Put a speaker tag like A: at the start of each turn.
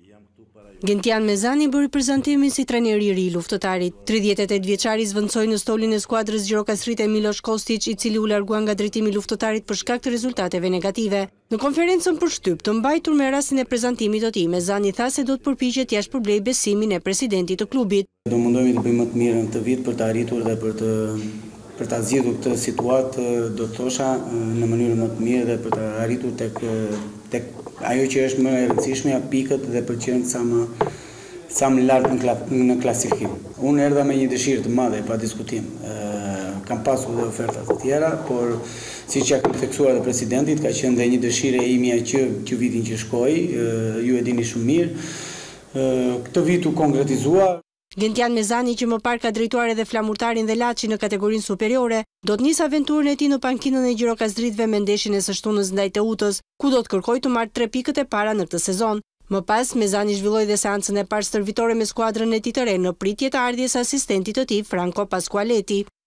A: Gentian Mezani bëri prezantimin si trajner i ri i luftëtarit. 38 vjeçari zvendçoi në stolin e skuadrës Gjirokastrite Miloš Kostić, i cili u largua nga drejtimi luftëtarit për shkak të rezultateve negative. Në konferencën për shtyp të mbajtur me rastin e prezantimit të tij, Mezani tha se do të përpiqet jashtë përblej besimin e presidentit të klubit.
B: Do mundohemi të bëjmë më të mirën këtë vit për të arritur dhe për ta zgjidhur këtë situatë, do të thosha, në mënyrë më të mirë dhe për të arritur tek ajo që është më e rëndësishme, pikët dhe për të qenë sa më lart në klasifikim. Unë erdha me një dëshirë të madhe, pa diskutim. Kam pasur dhe oferta të tjera, por siç ja kam theksuar dhe presidentit, ka qenë dhe një dëshirë e imja që vitin që shkoi, ju e dini shumë mirë. Këtë vit u konkretizua.
A: Gentian Mezani, që më parë ka drejtuar edhe Flamurtarin dhe Laçi në kategorinë superiore, do të nisë aventurën e tij në pankinën e Gjirokastritëve me ndeshjen e së shtunës ndaj Teutës, ku do të kërkojë të marrë 3 pikët e para në këtë sezon. Më pas, Mezani zhvilloi dhe seancën e parë stërvitore me skuadrën e tij të re në pritje të ardhjes së asistentit të tij Franco Pasqualetti.